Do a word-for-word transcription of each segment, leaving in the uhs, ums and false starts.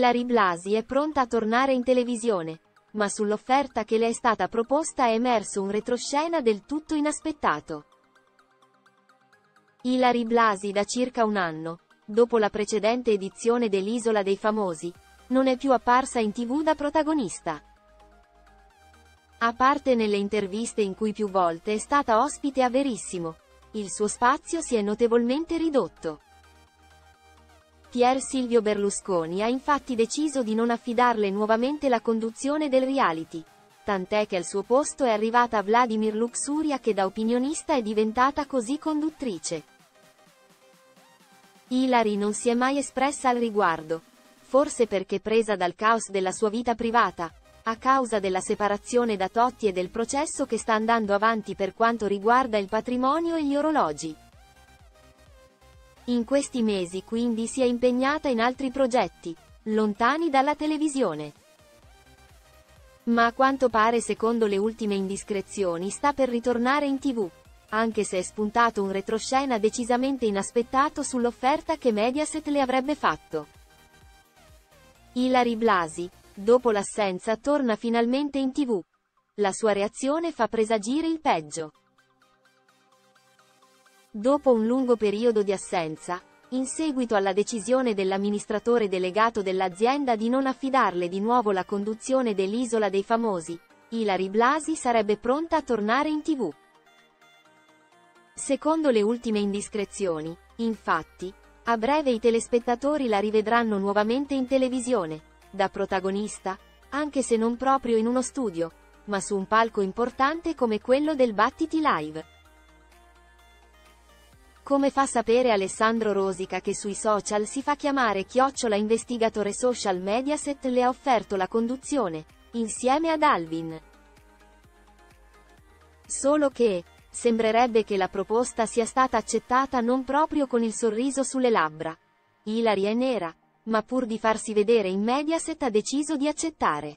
Ilary Blasi è pronta a tornare in televisione, ma sull'offerta che le è stata proposta è emerso un retroscena del tutto inaspettato. Ilary Blasi da circa un anno, dopo la precedente edizione dell'Isola dei Famosi, non è più apparsa in tivù da protagonista. A parte nelle interviste in cui più volte è stata ospite a Verissimo, il suo spazio si è notevolmente ridotto. Pier Silvio Berlusconi ha infatti deciso di non affidarle nuovamente la conduzione del reality, tant'è che al suo posto è arrivata Vladimir Luxuria, che da opinionista è diventata così conduttrice. Ilary non si è mai espressa al riguardo, forse perché presa dal caos della sua vita privata, a causa della separazione da Totti e del processo che sta andando avanti per quanto riguarda il patrimonio e gli orologi. In questi mesi quindi si è impegnata in altri progetti, lontani dalla televisione. Ma a quanto pare, secondo le ultime indiscrezioni, sta per ritornare in tivù, anche se è spuntato un retroscena decisamente inaspettato sull'offerta che Mediaset le avrebbe fatto. Ilary Blasi, dopo l'assenza, torna finalmente in tivù. La sua reazione fa presagire il peggio. Dopo un lungo periodo di assenza, in seguito alla decisione dell'amministratore delegato dell'azienda di non affidarle di nuovo la conduzione dell'Isola dei Famosi, Ilary Blasi sarebbe pronta a tornare in tivù. Secondo le ultime indiscrezioni, infatti, a breve i telespettatori la rivedranno nuovamente in televisione, da protagonista, anche se non proprio in uno studio, ma su un palco importante come quello del Battiti Live. Come fa sapere Alessandro Rosica, che sui social si fa chiamare chiocciola investigatore social, Mediaset le ha offerto la conduzione, insieme ad Alvin. Solo che, sembrerebbe che la proposta sia stata accettata non proprio con il sorriso sulle labbra. Ilary è nera, ma pur di farsi vedere in Mediaset ha deciso di accettare.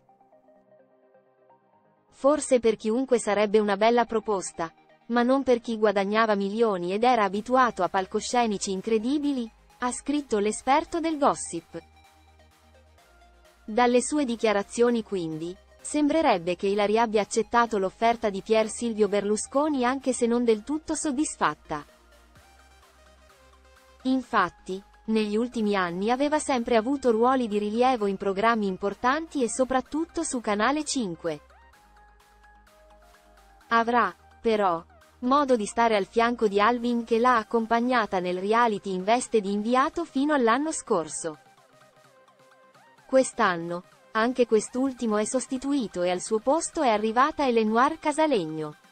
Forse per chiunque sarebbe una bella proposta, ma non per chi guadagnava milioni ed era abituato a palcoscenici incredibili, ha scritto l'esperto del gossip. Dalle sue dichiarazioni quindi, sembrerebbe che Ilary abbia accettato l'offerta di Pier Silvio Berlusconi, anche se non del tutto soddisfatta. Infatti, negli ultimi anni aveva sempre avuto ruoli di rilievo in programmi importanti e soprattutto su Canale cinque. Avrà, però, modo di stare al fianco di Alvin, che l'ha accompagnata nel reality in veste di inviato fino all'anno scorso. Quest'anno, anche quest'ultimo è sostituito e al suo posto è arrivata Elénoir Casalegno.